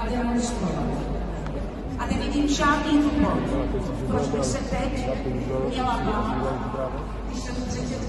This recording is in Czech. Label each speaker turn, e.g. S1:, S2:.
S1: demonstrovat. A nevidím žádný důvod, proč bych se teď měla bát, když jsem předsedkyně